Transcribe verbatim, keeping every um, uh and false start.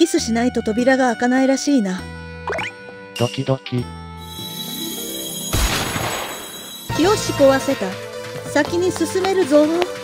キスしないと扉が開かないらしいな。 ドキドキ。 よし、壊せた。先に進めるぞ。